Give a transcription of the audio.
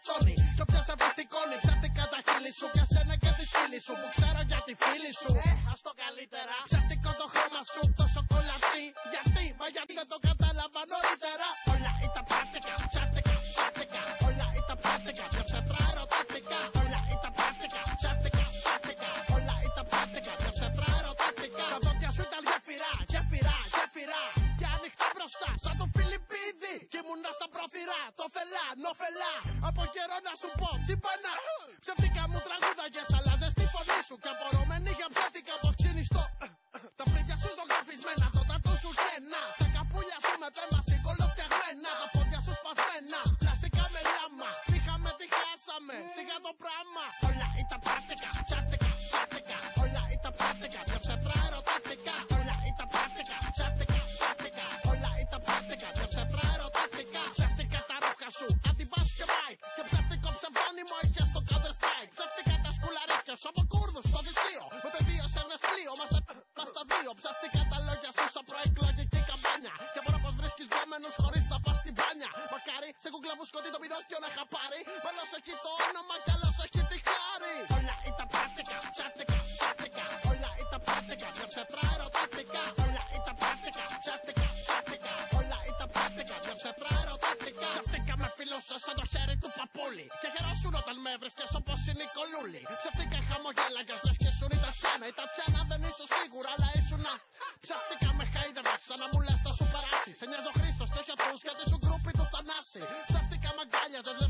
φτώνει. Κι όποιος σε βριστικώνει, ψεύτικα τα χείλη σου. Για σένα και τη φίλη σου που ξέρω για τη φίλη σου. Ας το καλύτερα. Ψεύτικο το χρώμα σου, το σοκολατί. Γιατί, μα γιατί δεν το κατάλαβα νωρίτερα. Όλα ήταν ψεύτικα, ψεύτικα, ψεύτικα. Όλα ήταν ψεύτικα, πιο ψεύτρα ερωτεύτηκα. Όλα ήταν ψεύτικα, ψεύτικα, ψεύτικα. Όλα ήταν ψεύτικα, πιο ψεύτρα ερωτεύτηκα. Τα δόντια σου ήταν γέφυρα, γέφυρα, γέφυρα. Και ανοιχτά μπροστά, σαν το Φιλιππίδη. Κι ήμουνα στα πρόθυρα, το θελά, νοφελά. Από καιρό να σου πω, τσιπανά. Ψεύτικα μου τραγούδαγες, αλλάζες τη φωνή σου. Κι απορωμένη για ψεύτικα πως ξύνιστο. Τα φρύδια σου ζωγραφισμένα, το τατού σου γένα. Τα καπούλια σου με πέμαση κολοφτιαγμένα. Τα πόδια σου σπασμένα, πλαστικά με λάμα. Είχαμε τι χάσαμε, σιγά το πράμα. Όλα ήταν ψεύτικα, ψεύτικα, ψεύτικα. Όλα ήταν ψεύτικα, πιο ψεύτρα ερωτεύτηκα. Όλα ήταν ψεύτικα, ψεύτικα, ψεύτικα. Όλα ήταν ψεύτικα, πιο ψεύτρα ερωτεύτηκα. Ψεύτικα τα ρούχα σου, αντιπάς και Mike. Και ψεύτικο ψευδόνυμο είχες στο Counter Strike. Ψεύτικα τα σκουλαρίκια σου από Κούρδους στο Οδυσσείο. Με πεδίο σέρνες πλοίο, μας τα δύο. Ψεύτικα τα λόγια σου σαν προεκλογική καμπάνια. Και μπορώ πως βρίσκεις γκόμενους χωρίς να πας στην μπάνια. Μακάρι σε κουκλαβού σκοτεί το Πινόκιο να είχα πάρει. Μέλος έχει το όνομα κι άλλος έχει τη χάρη. Όλα ήταν ψεύτικα, ψεύτικα, ψεύτικα. Όλα ήταν ψεύτικα, πιο ψεύτρα ερωτεύτηκα. Όλα ήταν ψεύτικα, ψεύτικα, ψεύτικα. Όλα ήταν ψεύτικα, πιο ψεύτρα ερωτεύτηκα. Ψεύτικα με φίλωσα σαν το χέρι του παππούλη. Και γεράσουν όταν με έβρισκες όπως είναι η κολούλη. Ψεύτικα χαμογέλαγες λες και σου η Τατιάνα. Η Τατιάνα δεν ήσουν σίγουρα αλλά ήσουνα. Ψεύτικα με χαΐδευες σαν να μου λες θα σου περάσει. Σε νοιάζει ο Χρήστος και όχι ο Τρούς γιατί σου γκρούπι του Θανάση. Ψεύτικα μ' αγκάλιαζες